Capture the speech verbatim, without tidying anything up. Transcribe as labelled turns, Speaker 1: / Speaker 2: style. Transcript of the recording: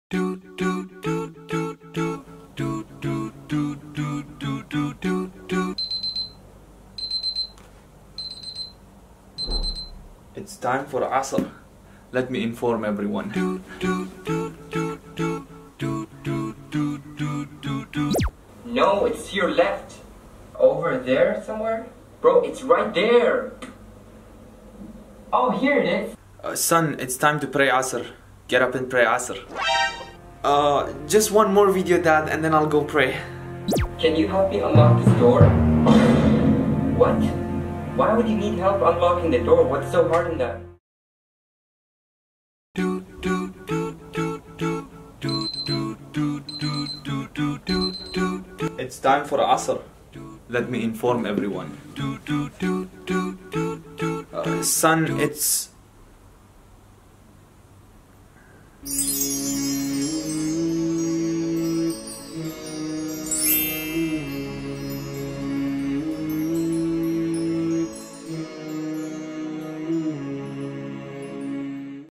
Speaker 1: It's time for Asr. Let me inform everyone.
Speaker 2: No, it's to your left. Over there somewhere? Bro, it's right there. Oh, here it is.
Speaker 1: Uh, son, it's time to pray Asr. Get up and pray Asr. Uh, just one more video, Dad, and then I'll go pray.
Speaker 2: Can you help me unlock this door? What? Why would you need help unlocking the door? What's so hard in that?
Speaker 1: It's time for Asr. Let me inform everyone. Uh, son, it's